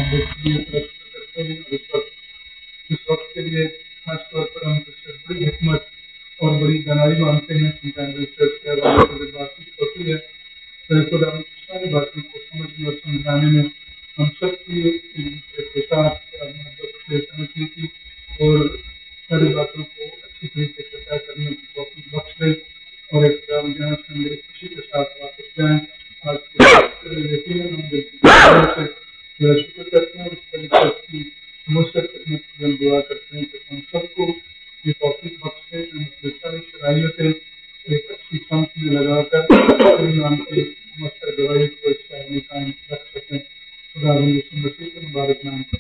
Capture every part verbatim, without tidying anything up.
मोहब्बत के लिए प्रस्तुत करते हैं। और इस वक्त इस वक्त के लिए खासतौर पर हम बड़ी हिकमत और बड़ी दानाई मानते हैं कि चर्च के हवाले से बातचीत होती है तो खुदा हम सारी बातों को समझने और समझाने में हम सबकी के साथ मोहब्बत से समझने की और सारी बातों को अच्छी तरीके से तय करने की तौफीक बख्श दे और एक जहाँ से हम बड़ी खुशी के साथ वापस जाएँ। आज के यकीनन हम दिल से शुक्र करते हैं और इस तरीके की मुस्तक खिदमत की हम दुआ करते हैं कि हम सबको ये तौफीक बख्शे हम सारी शराइयों से एक अच्छी संत में लगाकर नाम की मस्तर गवाही को इस शहर में कायम रख सकें। खुदा यीशु मसीह के मुबारक नाम से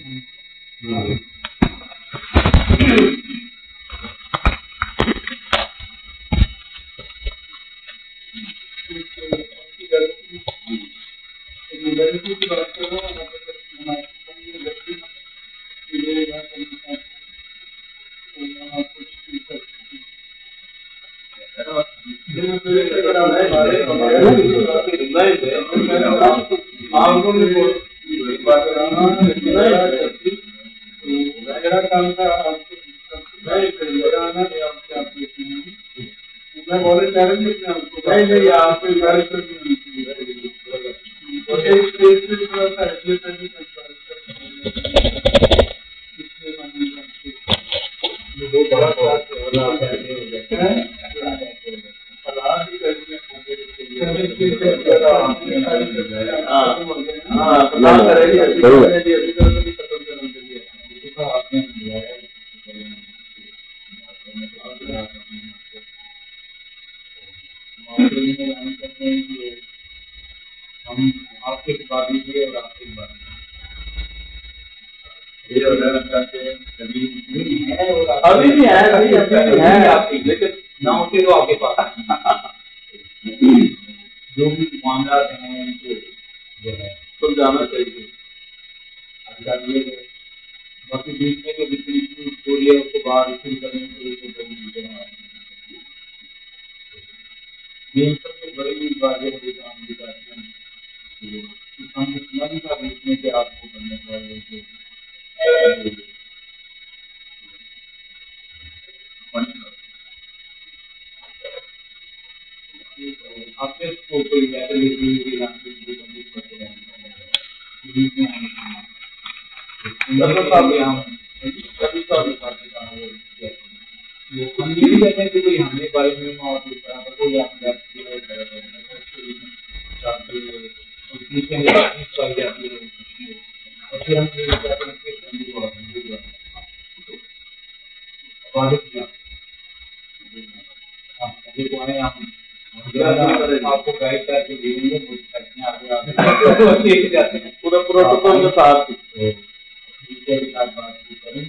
लड़की की बात कर रहा हूँ मेरा काम था आपको मैं वॉलंटियर नहीं नहीं आपको हम आपके बाद लीजिए और आपके बाद ये अभी भी है अभी भी है अभी है आपकी लेकिन ना होती तो आपके पास जो भी मामला हैं उनको जो है तो जाना चाहिए। बाकी बीच में जो जितनी स्टोरी है उसको बाहर रिसीव करने के लिए ये सबसे बड़ी बात है हम इतना भी था बीच में कि आपको करने चाहिए आपने इसको कोई ऐसे लिखी हुई हम ये भी कहते हैं कि कोई हमने बाइक में और कोई आपने और फिर हम ये कहते हैं कि आपको गाइड करके देंगे पूरा प्रोटोकॉल के साथ बात करें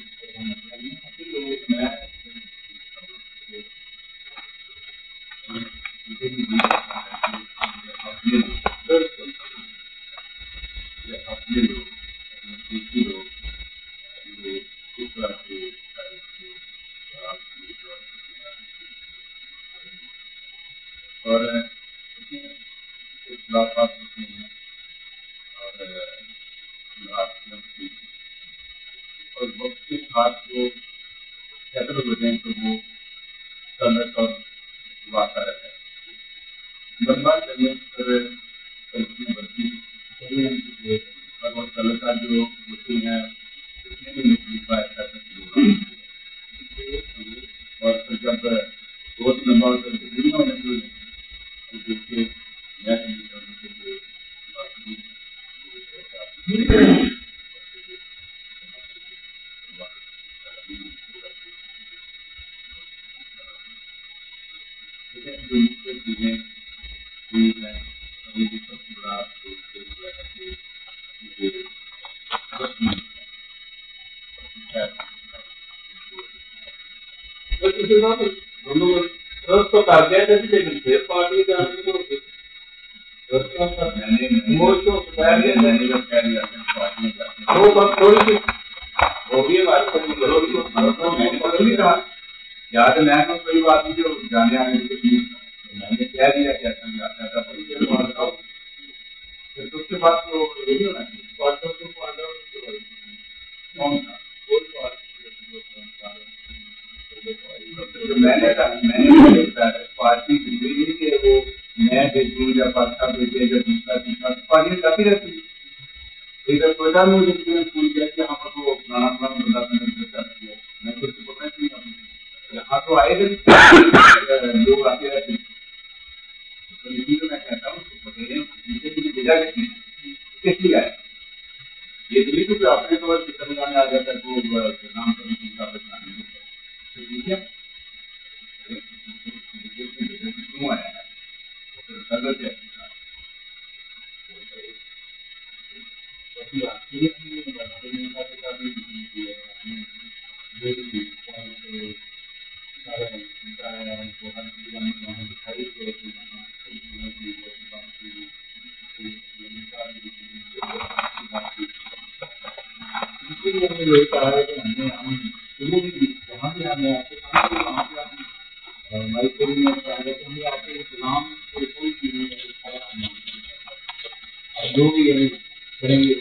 अपने लोग किसी लोग इस तरह से और मुलाकात होती है और वक्त के साथ जो सेटल हो जाए तो वो समय पर वाता रहता है लंबा चलने पर कल्पना बढ़ती है और वो सलता जो होती है और फिर जब बहुत लंबा होता है दुनिया में जो देखिए मैं जो मुख्य चीजें हुई हैं अभी भी सबसे बड़ा तो कर गया लेकिन फिर पार्टी जाने को वो सब थोड़ी सी हो गई बात याद मैं तो कोई बात नहीं जो जाने आने के लिए मैंने कह दिया कि ऐसा जाता था फिर उसके बाद तो यही होना चाहिए मैंने पार्टी दी नहीं कि वो मैं भेजूँ या बादशाह भेजे या दूसरा तीसरा पार्टी काफी रहती है। एक छोटा मुझे फोन किया कि हम तो पुराना पुराना बंदा करती है, मैं कुछ बोलना नहीं यहाँ तो आए थे लोग आते रहते हैं, तो इसी को मैं कहता हूँ भेजा किस लिए आए, ये दिल्ली को अपने तो कितने में आ जाता है वो नाम कभी क्यों आया है सर्वर क्या यही कहा है कि हमने हम शुरू में जहाँ भी हमें आते वहाँ पे हमारी पूरी में हमें आते इस्लाम को कोई चीज नहीं जो भी है करेंगे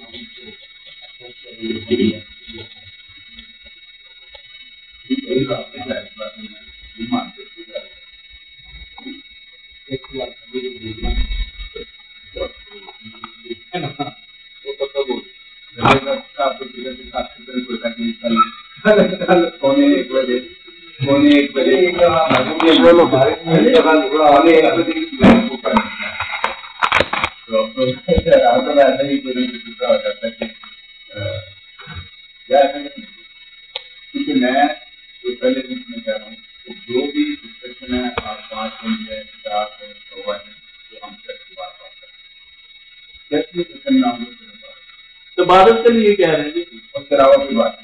पौने एक बजे पौने एक बजे ऐसा ही दूसरा हो जाता है क्योंकि मैं जो पहले दिन में कह रहा हूँ जो भी डिस्कशन है आप पाँच दिन है चार है सौ है तो हम चर्च की बात बात करते हैं तो भारत के लिए कह रहे हैं और शरावत की बात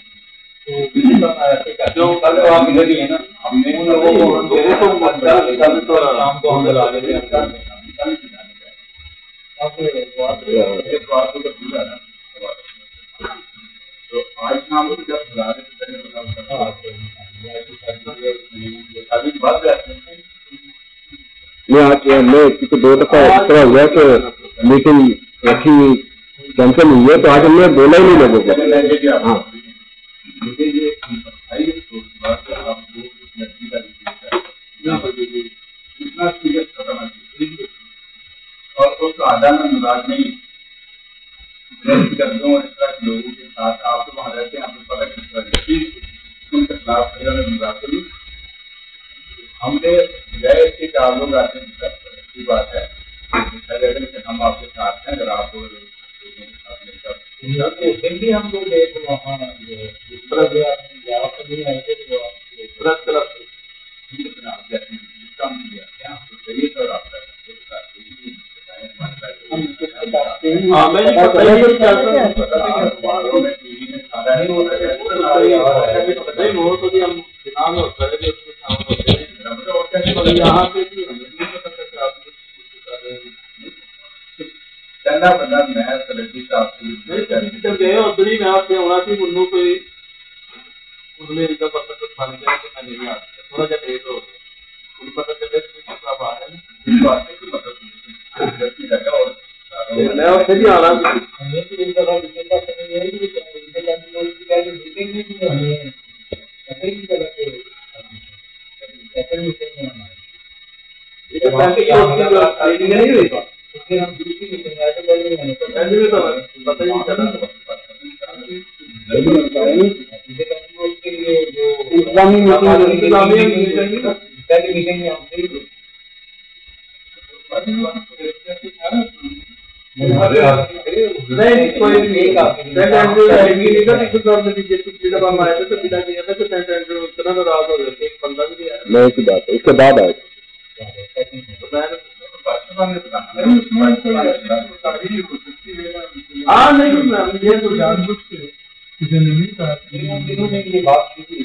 जो कल तो आप इधर ही है ना हमने उन लोगों को कल तो शाम को हम बुला लेते हैं तो आज शाम को जब बुला रहे मैं आज मैं क्योंकि दो दफा इस तरह हुआ कि मीटिंग रखी कैंसिल हुई है तो आज हमने बोला ही नहीं लोगों को। हाँ और उसको आधा में मजाक नहीं लोगों के साथ आप तो वहाँ रहते हैं आपको पता किस तरह उनके खिलाफ मजाक नहीं हमने गए थे चार लोग आते हैं अच्छी बात है हम आपके साथ हैं अगर आप भी हम लोग गए थे वहाँ नहीं आए थे काम किया सही सर आपका यहाँ पे चंदा बंदा मैं सेलिब्रिटी साहब से गए और बड़ी मैं आपसे होना थी मुन्नू कोई उन्होंने इनका पता तो मान गया कि मैं नहीं आता थोड़ा सा लेट हो गया उन्हें पता चले कि आप आ रहे हैं इस बात से कोई मतलब नहीं जगह और मैं और सही आ रहा हूँ हमें भी इनका काम इनका समय है कि इनके काम की पहले मीटिंग नहीं थी हमें ऐसे ही तरह के ऐसे मीटिंग में हमारे ये तो पैसे की मीटिंग नहीं हुई उसमें हम दूसरी मीटिंग आए थे पहले मैंने तो पहले भी तो पता ही नहीं चला के लिए जो इस्लामी मीटिंग पहली मीटिंग में हम थे नहीं कोई एक सेंट एंड्रू मीटिंग का कुछ और में जब हम आए थे तो बिना किया था कि सेंट एंड्रू इतना नाराज हो गए थे एक बंदा भी नहीं आया नहीं की बात है इसके बाद आए हाँ नहीं ये तो जानबूझ के किसी ने नहीं कहा दिनों में ये बात की थी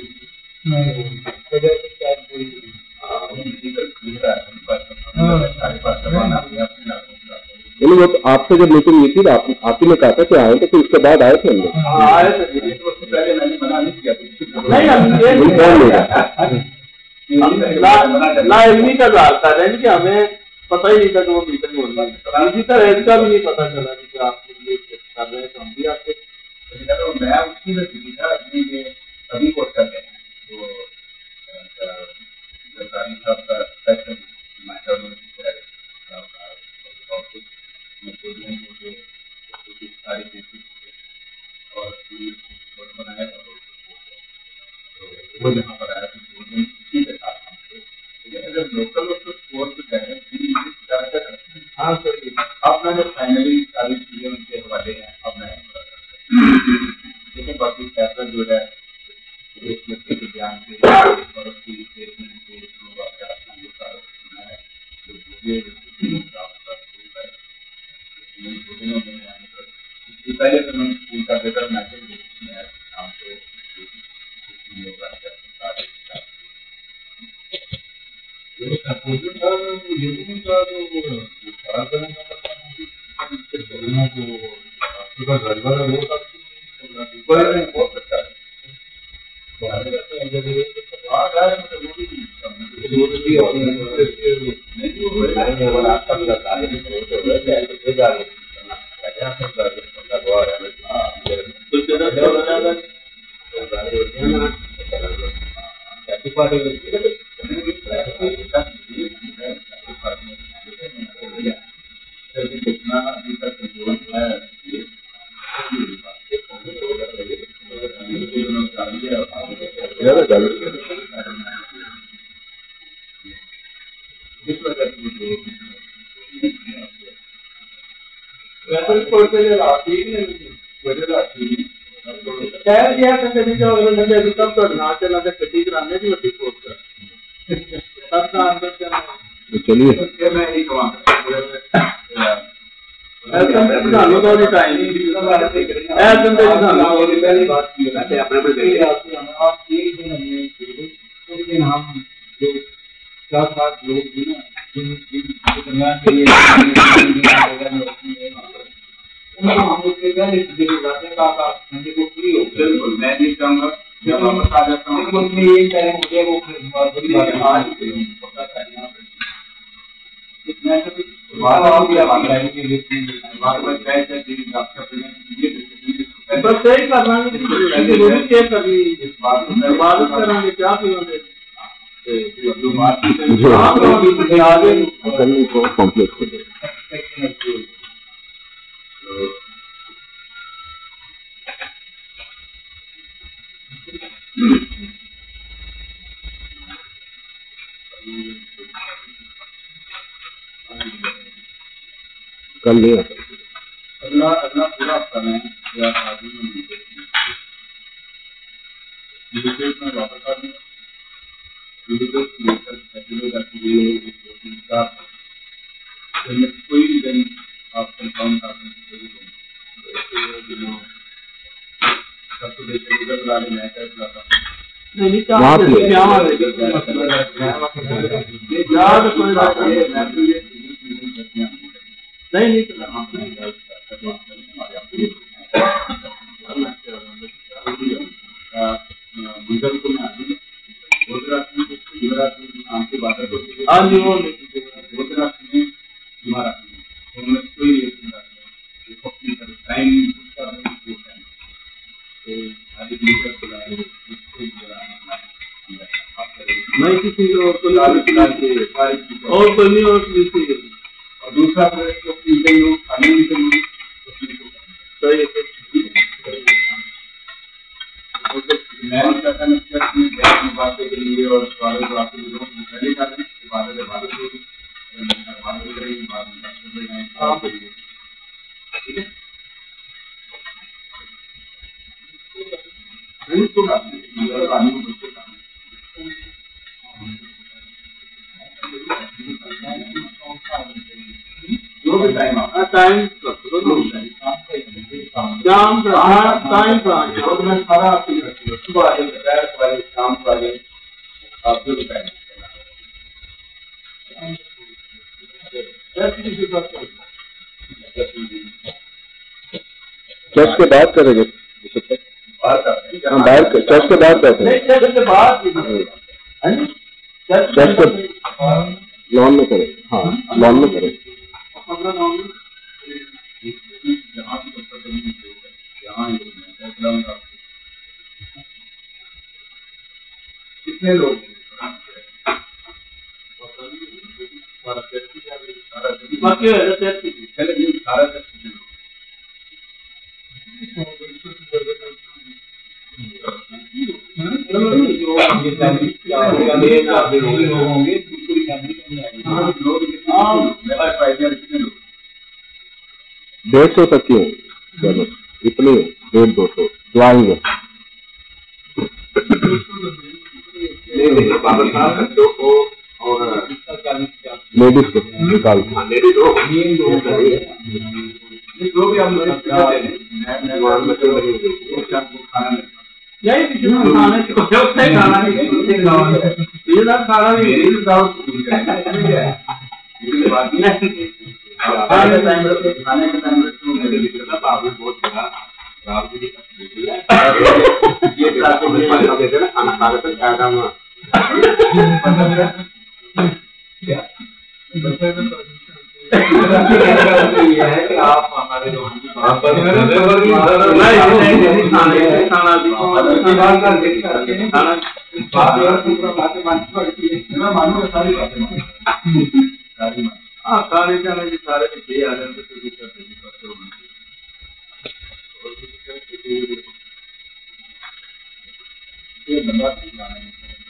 वो तो आपसे जब मीटिंग हुई थी आप आप ही ने कहा था कि आए थे तो उसके बाद आए थे हम लोग आए थे पहले मैंने मना नहीं किया ना इन्हीं का डाल था कि हमें पता ही नहीं था कि वो मीटिंग हो रही है इसी तरह इसका भी नहीं पता चला कि आप कर रहे हैं तो हम भी आपके मैं उसकी में था अभी को करते हैं तो सरकारी साहब का स्पेशल मैटर में सारी बेसिक और बनाया वो जहाँ पर आया तो इसी के साथ लेकिन अगर लोकल और स्पोर्ट डायरेक्ट हाँ सर अपना जो फाइनली सारी चीजें उनके हवाले हैं अपना लेकिन बाकी फैसला जो है एक व्यक्ति के ज्ञान से और उसकी स्टेटमेंट से पहले तो मैं स्कूल का बेटर मैसेज देखते हैं आपको यूनियन का जो विस्तार करने का लोगों को आपका ड्राइवर है वो बहुत अच्छा है कितना अभी तक जीवन है इस वजह से वैसे पढ़ते हैं राती नहीं वजह राती खैर क्या करते हैं जो अगर नंदे अभी तब तो ना चला तो कटी कराने की वटी कोर्स कर तब का अंदर चला चलिए फिर मैं एक कहूँगा ऐसे में सालों का भी टाइम ऐसे में सालों का भी पहली बात की है कि अपने पे देखिए आप एक दिन हमने एक दिन हम जो चार पांच लोग भी ना जिन जिन दरमियान के लिए हम उसके घर इस जगह जाते हैं का ठंडे को फ्री हो बिल्कुल मैं नहीं चाहूँगा जब वापस आ जाता हूँ तो उसमें ये टाइम मुझे वो बड़ी बात आज पता करना इतना तो बात भी आप आएंगे लेकिन बात में कैसे दिन आपका पेमेंट बस सही करना है जरूरी क्या करनी इस बात में बात करेंगे क्या पियोगे जो बात जो आगे करने को कंप्लीट कर दे कल लिया अगला अगला पूरा हफ्ता में या आदमी में यूनिटेट में वापस आ दूँगा यूनिटेट लेकर फैसिलिटी करके लिए का कोई भी दिन आप कंफर्म कर सकते हो सबको देखते इधर बुला ले मैं कर बुलाता हूँ नहीं क्या क्या याद कोई बात नहीं मैं तो ये नहीं नहीं गुजर को मैं आपकी बात हाँ जी वो कोई टाइम नहीं किसी और को और कोई नहीं और और दूसरा इंटरव्यू खाने इंटरव्यू सही है मैं चाहता हूँ बातें के लिए और सवालों को आपके लोग पहले जाते हैं बातें बातें बातें करेंगे बात ठीक है तो जो भी टाइम आपका टाइम शाम टाइम और मैं सारा आपकी रखती हूँ सुबह आए दोपहर को आए शाम को आए आप जो भी टाइम चर्च के बाद करेंगे हम बाहर चर्च के बाद करते हैं चर्च के लॉन में करें हाँ लॉन में करें कितने लोग बाकी है तो सेट की पहले भी सारा सेट जो आगे फैमिली का लेन आगे होंगे पूरी फैमिली नहीं आएगी हां लोग कितने मेरा फायदा कितने लोग डेढ़ सौ तक की चलो इतने डेढ़ दो सौ जो आएंगे बाबा साहब बच्चों को और लेडीज को निकाल लेडीज हो ये जो भी हम लोग बच्चों खाना यही किसी खाने को उससे खाना नहीं ये ना खाना भी मेरी दावत ये बात नहीं खाने का टाइम खाने का टाइम बच्चों मेरे लिए ना बाबू बहुत बड़ा राव जी का ये रात को मैं खाना देते ना खाना खा के क्या काम क्या ये है कि आप हमारे जो आप पर नहीं नहीं खाना खाना भी बात कर देखते हैं खाना बात यार पूरा बातें माननी पड़ती है ना मानो सारी बातें सारी हां सारे जाने के सारे भी आ रहे हैं तो भी करते हैं ये बंदा ठीक है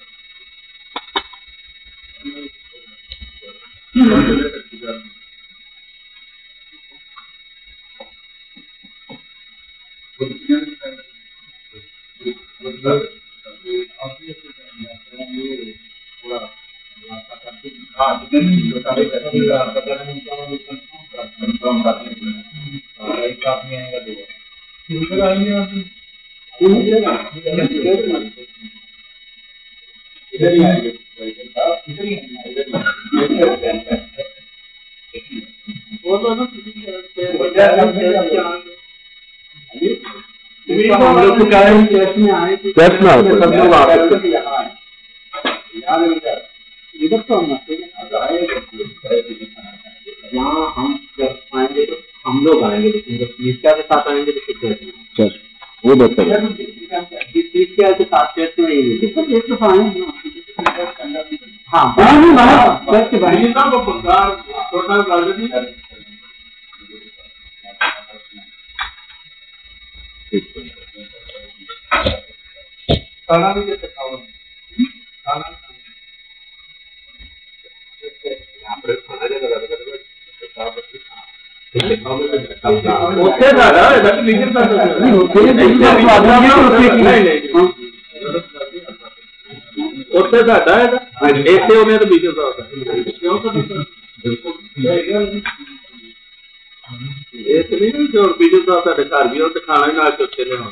इधर ही आएंगे इधर ही वो तो ना हम लोग तो क्या है चर्च में आए थे चर्च में आए सब लोग आ सकते यहाँ इधर तो हम यहाँ हम जब आएंगे तो हम लोग आएंगे लेकिन जब तीसरा के साथ आएंगे तो फिर चर्च वो बेहतर है तीसरा के साथ चर्च में ही तो हाँ चर्च के बाहर छोटा गार्डन खाना भी जैसे खाओ खाना यहाँ पर खाना जगह लगा उससे ज़्यादा है मीटिंग का उससे ज़्यादा है ऐसे होने तो मीटिंग का होता है ऐसे नहीं जो मीटिंग का होता है घर भी हो तो खाना ही ना चुपते ले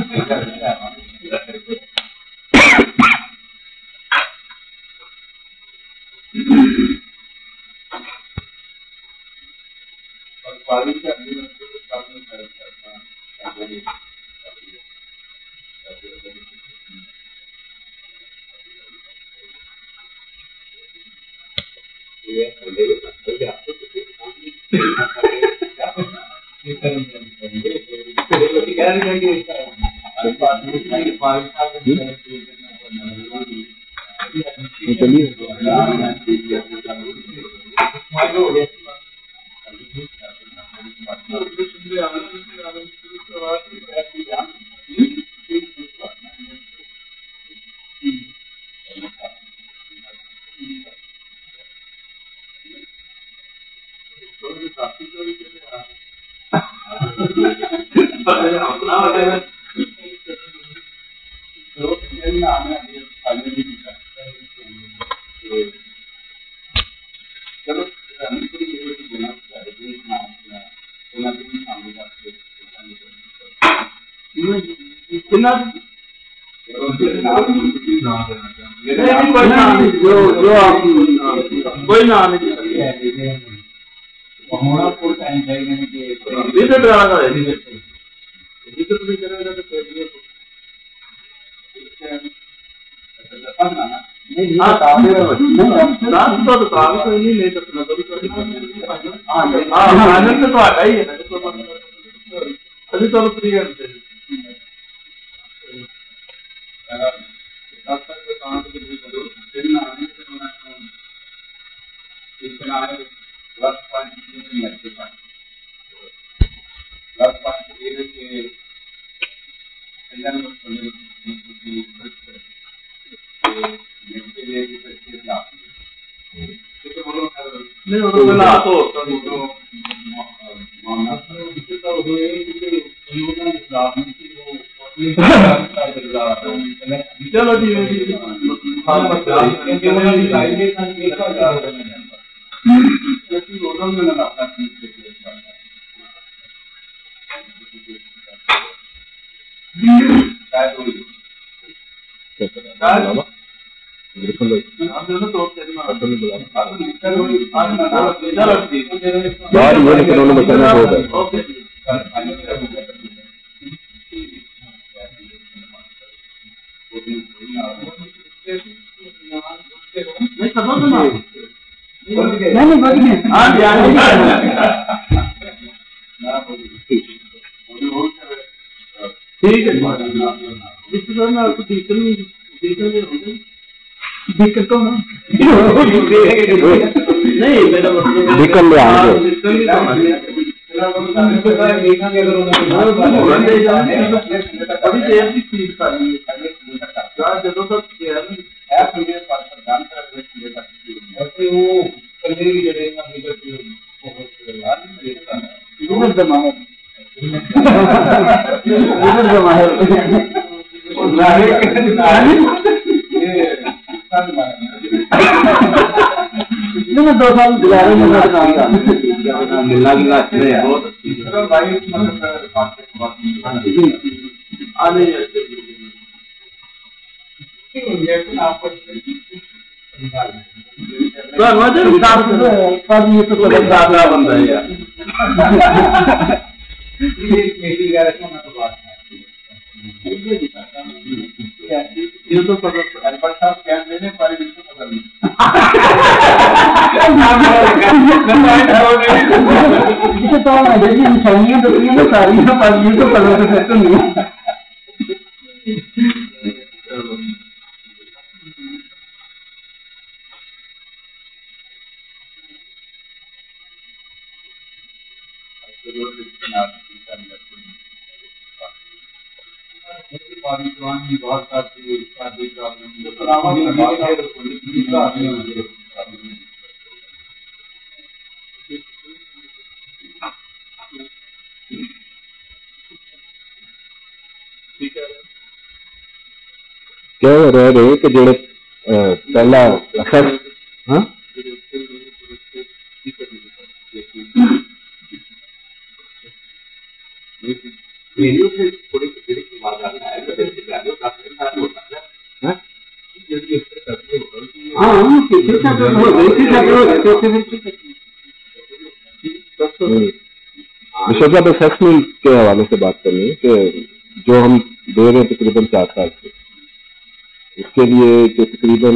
कोई ना होना फुल टाइम चाहिए नहीं कि विजिट वाला है विजिट भी करेगा तो फिर ये नहीं हां काफी रात तो तो काफी तो नहीं ले सकते कभी कभी हां हां फाइनल तो आता ही है ना अभी तो फ्री है तब तक तो काम के लिए जरूर दिन में आने से होना चाहिए इतना है प्लस पॉइंट नहीं वो तो पहला तो चलो जी यार ये लेकिन उन्होंने बताना होगा नहीं सब तो ना नहीं नहीं बाकी नहीं हाँ ध्यान ठीक है रिश्तेदार में आपको डीजल डीजल में होगा दिक्कत तो ना नहीं मेरा मतलब निकल ले आगे अभी देर की चीज सारी ਜਦੋਂ ਤੱਕ ਗਿਆ ਨਹੀਂ ਇਹ ਸੁਣੀਏ ਪਰ ਜਾਣ ਕਰ ऐसे वो करने की जगह ना निकल के बहुत इधर जमा है इधर जमा है ये दो साल गुजारे में मिलना मिलना बहुत अच्छी आने दादा बंदा है यार ये तो पता क्या देने पारे विश्व पता नहीं तो निशानियां तो सारी पर ये तो पता नहीं बहुत क्या रह रहे कि जो पहला हाँ वीडियो से थोड़ी थोड़ी बात आ रहा है तो जैसे गाड़ियों का साथ होता है हां जल्दी उससे करते हो हां किसी का तो वैसे कर तो फिर विशेषतः असेसमेंट के हवाले से बात करनी है कि जो हम दे रहे हैं तकरीबन चार साल से इसके लिए जो तकरीबन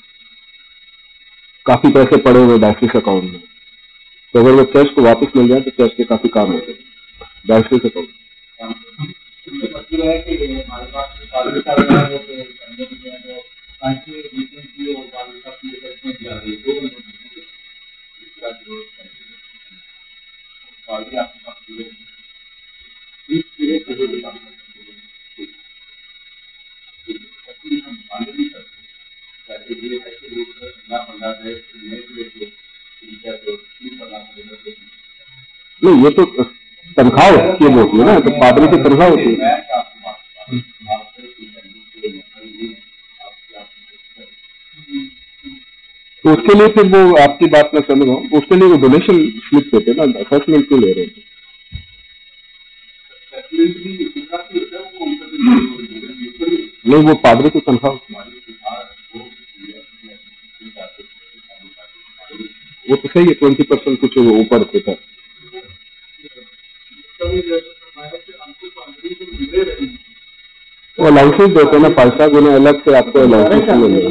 काफी पैसे पड़े हुए डायसिस अकाउंट में तो अगर वो कैश को वापस मिल जाए तो कैश के काफी काम होते हैं डायसिस अकाउंट मतलब है कि हमारे पास सारे साल में वो करने के लिए जो पांच मीटिंग की और सारे साल की करने जा रही है दो इसका जो सारी आपके पास पूरे इस पूरे करो भी काम करते हैं एक्चुअली हम मालूम नहीं करते ताकि ये ऐसे लोग ना बना दे नए लेके इनका जो टीम बना देना नहीं ये तो तनख्वाह की होती है ना तो पादरी की तनख्वाह होती है तो उसके लिए फिर वो आपकी बात मैं समझ रहा हूँ उसके लिए वो डोनेशन स्लिप देते हैं ना असेसमेंट क्यों ले रहे हैं नहीं वो पादरी की तनख्वाह वो तो सही है ट्वेंटी परसेंट कुछ ऊपर देता है वो लाइसेंस देते हैं ना पैसा उन्हें अलग से आपको लाइसेंस मिलेगा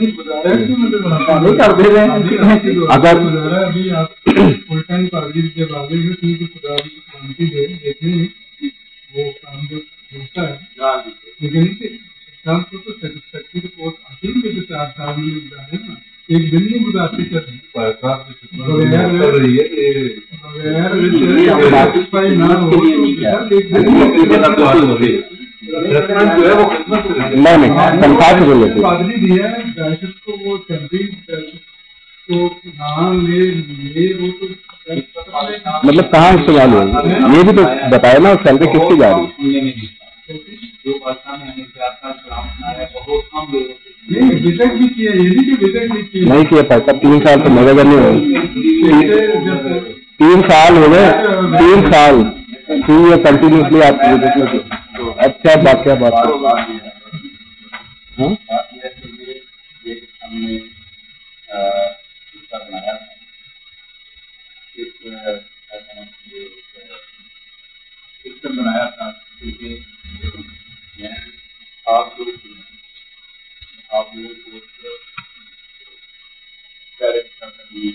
अगर अभी आप फुल टाइम पादरी जब आगे हैं तो खुदा की शांति दे देखें वो काम जो होता है लेकिन काम को तो सेटिस्फैक्टरी रिपोर्ट आती है जो चार साल में जाने ना एक दिन नहीं गुजारते चलते एडजस्टमेंट जो है वो किस्मत से लेते नहीं नहीं तनख्वाह से जो लेते हैं। बादली दिया है डाइसेस को वो सैलरी तो हाँ ले ले वो तो मतलब कहाँ इस्तेमाल होगी ये भी तो बताया ना, सैलरी किसकी जा रही है? जो पाकिस्तान में इतिहास बनाया बहुत कम लोगों से नहीं विजिट भी किया, ये नहीं कि विजिट नहीं किया, नहीं किया पैसा तीन साल तो मेरे घर नहीं हुए, तीन साल हो गए, तीन साल तीन ईयर कंटिन्यूसली आप विजिट में थे। अच्छा बात क्या बात है? हाँ बात यह है कि ये हमने इसका बनाया था एक सिस्टम बनाया था क्योंकि मैं आप लोग आप लोगों को डायरेक्ट करने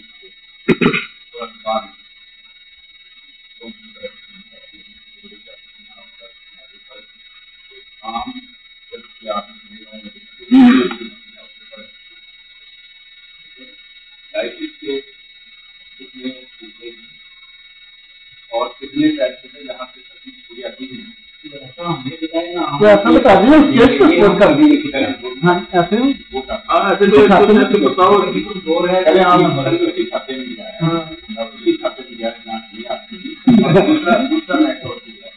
आम लाइसेंस के कितने और कितने टैक्स है जहाँ पे सभी पूरी आती है हमने बताया ना हम ऐसा बता दिया केस को पोस्ट कर दिए। हाँ ऐसे वो का हाँ ऐसे जो ऐसे बताओ कि कुछ हो रहा है पहले आप नंबर उसी खाते में दिया है हाँ उसी खाते में दिया है ना दिया दूसरा दूसरा नेटवर्क दिया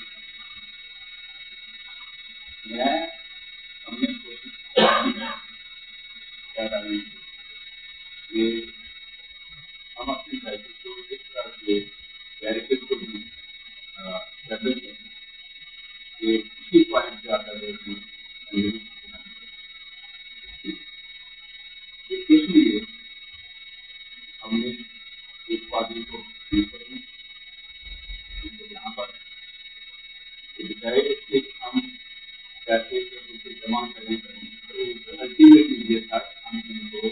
मैं हमने कोशिश क्या करें ये हम अपनी लाइसेंस को इस तरह से बैरिकेड को भी कर दें कि इसी पॉइंट पे आकर इसलिए हमने एक पार्टी को यहाँ पर हम पैसे जमा करें अल्टीमेटली ये था हम इनको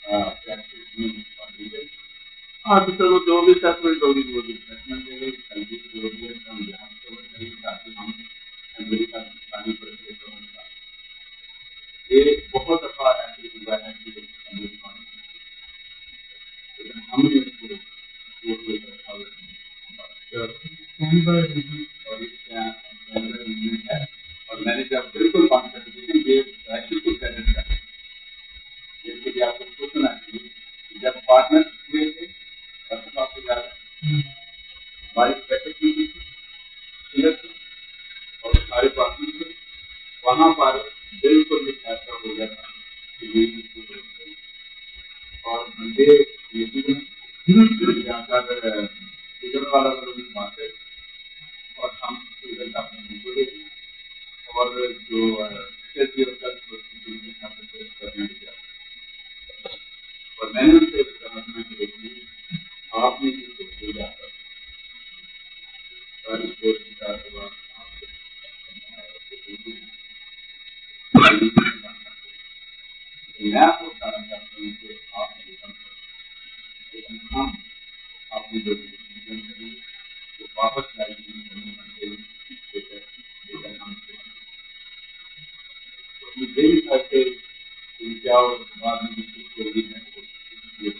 हाँ तो चलो जो भी सेटलमेंट होगी वो भी सेटलमेंट देंगे सैलरी जो भी है हम यहाँ से ताकि हम सैलरी का पानी पर ये बहुत दफा ऐसे हुआ है कि लेकिन हमने इसको और मैंने जब बिल्कुल बात कर दी ये बिल्कुल क्रेडिट कर जिसके लिए आपको सोचना चाहिए जब पार्टनर हुए थे तब आपको याद है हमारी पैकेज की थी और सारे पार्टनर थे वहाँ पर बिल्कुल भी ऐसा हो गया था कि ये और बंदे यहाँ पर इधर वाला बात है और हम इधर अपने और जो और मैंने उनसे समझना के लिए आपने जिसको भेजा मैं आपको बताना चाहता हूँ कि आपने लेकिन हम आपने जो डिसीजन करी वो वापस लाइए मुझे भी करते क्या और बाद में जरूरी है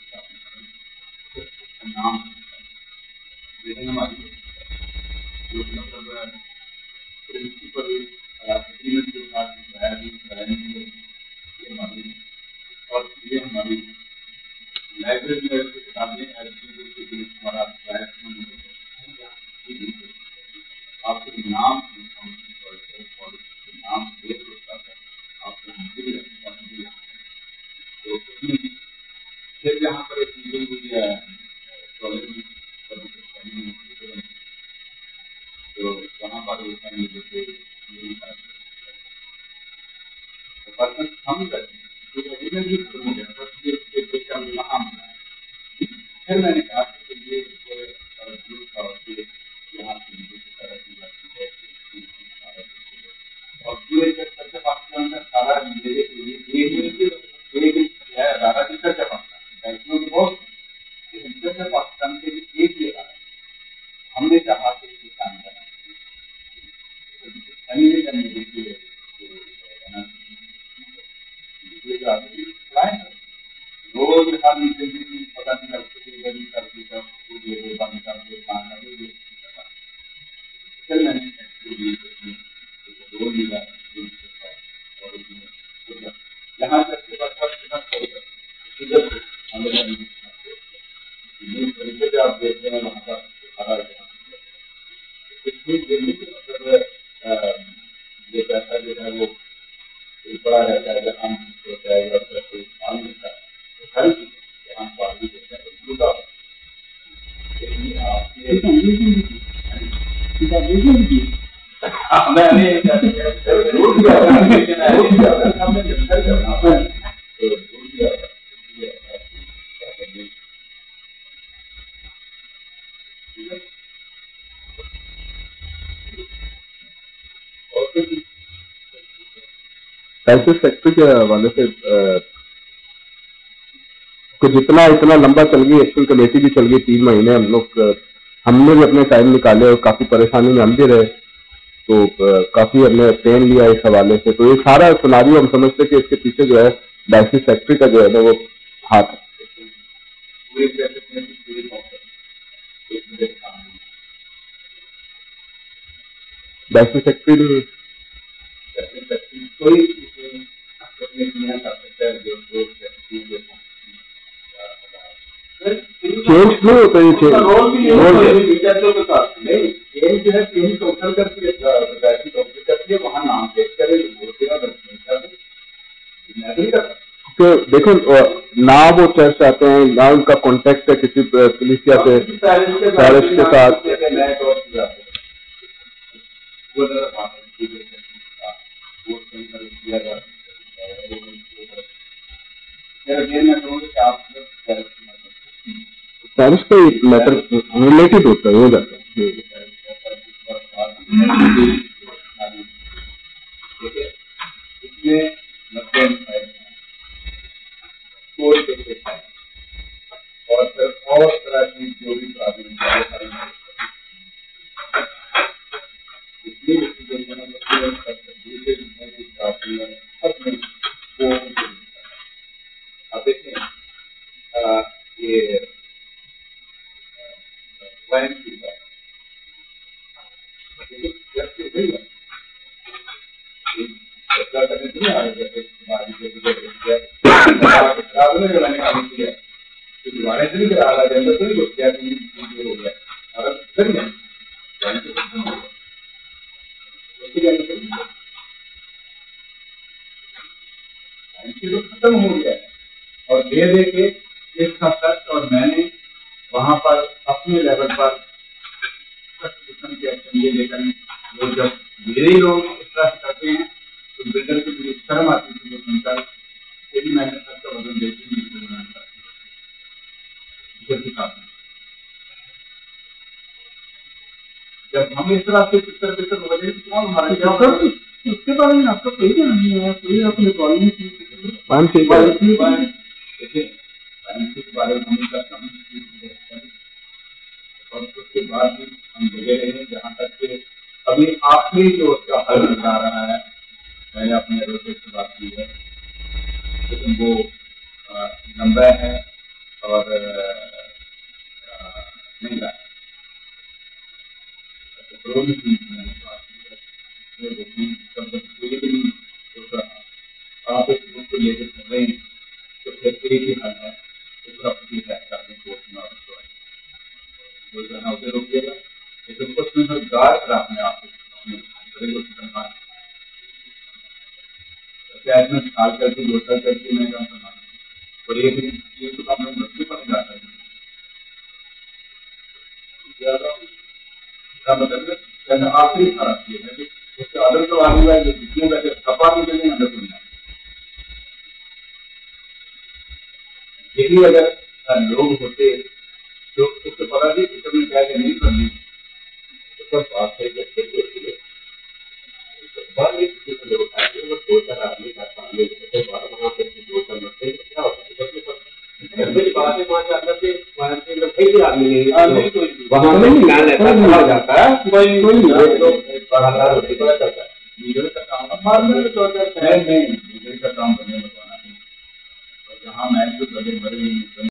नाम लेकिन हमारी जो मतलब प्रिंसिपल एग्रीमेंट के साथ कराएंगे ये हमारी और ये हमारी लाइब्रेरी में किताबें हमारा आपके नाम नाम देख आपको तो फिर यहाँ पर एक मीटिंग हुई है तो वहाँ पर पर्सन हम फिर मैंने कहा कि ये यहाँ और पूरे चर्चा पाकिस्तान का सारा रारा जी चर्चा पाकिस्तान बहुत लेकिन चर्चा पाकिस्तान के लिए एक ही हमने चाहा कि काम करना रोज हर मीटिंग पता नहीं करती करती करती बंद करते फिर मैंने रोल लिया यहाँ तक के बाद तरीके से आप देख रहे हैं वहाँ का ये पैसा जो है वो बड़ा रहता है, जब हम होता है या कोई काम मिलता है तो हर चीज हम पार्टी देते हैं जुटा सर्विस सेक्टर के हवाले से तो जितना इतना लंबा चल गई, एक्शन कमेटी भी चल गई तीन महीने, हम लोग हमने भी अपने टाइम निकाले और काफी परेशानी में हम भी रहे, तो काफी हमने पेन लिया इस हवाले से। तो ये सारा सिनारियो हम समझते कि इसके पीछे जो है डायसिस फैक्ट्री का जो है ना वो हाथ है। डायसिस फैक्ट्री कोई चेंज नहीं होता है, चेंज रोल भी टीचर के साथ नहीं, चेंज जो है चेंज टोटल करती है, वहाँ नाम चेंज करे तो देखो ना वो चर्च आते हैं ना उनका कांटेक्ट है किसी पुलिसिया से पैरिस के साथ, पैरिस का मैटर रिलेटेड होता है, हो जाता है। इसमें और और तरह की जो भी प्रॉब्लम अब देखिए ये वाइन की बात दोबारा से नहीं करा रहा है, तो नहीं क्या हो गया और फिर तो खत्म हो गया और दे दे के एक सख्त, और मैंने वहां पर अपने लेवल पर किस्म के एक्शन ये लेकर वो जब मेरे लोग इस तरह से करते हैं तो बिल्डर की बड़ी शर्म आती थी, वो सुनकर यदि मैंने सबका वजन देखी जब हम इस तरह से पिक्चर पिक्चर वजह कौन हमारा क्या कर उसके बारे में आपका कोई ध्यान नहीं है, कोई आपने कॉलिंग के बारे में और उसके बाद भी हम लगे रहे हैं जहाँ तक कि अभी आखिरी जो उसका हल निकला रहा है। मैंने अपने एडवोकेट से बात की है, लेकिन वो लंबा है और नहीं रहा आप इस बुक को लेकर चल रहे हैं तो फिर एक ही हल है, उसका उसे रोकिएगा, लेकिन उसमें जो गार्ड रखने आपको खाल करके लोटा करके मैं और ये भी ये तो काम बच्चे पर जाता है मतलब आखिरी खराब है उसके ऑर्डर तो आगे वाले जितने बैठे सपा भी देने अंदर सुन जाए, यही अगर लोग होते तो उससे पता नहीं कि कभी क्या नहीं करनी तो सब बात है दो चार आदमी का सामने वहाँ पे दो चार मरते क्या होता है बात है वहाँ अंदर से वहाँ से कई भी आदमी नहीं वहाँ में नहीं ध्यान रहता हो जाता है कोई लीडर का काम नहीं लीडर का काम करने लगवाना है, और जहाँ मैं जो बड़े बड़े